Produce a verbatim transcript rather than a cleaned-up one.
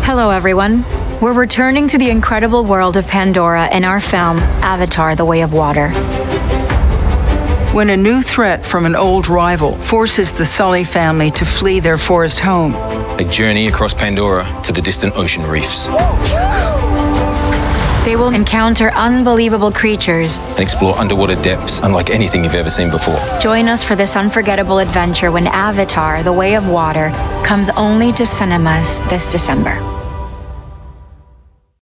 Hello, everyone. We're returning to the incredible world of Pandora in our film, Avatar: The Way of Water. When a new threat from an old rival forces the Sully family to flee their forest home. A journey across Pandora to the distant ocean reefs. They will encounter unbelievable creatures And explore underwater depths unlike anything you've ever seen before. Join us for this unforgettable adventure when Avatar: The Way of Water comes only to cinemas this December.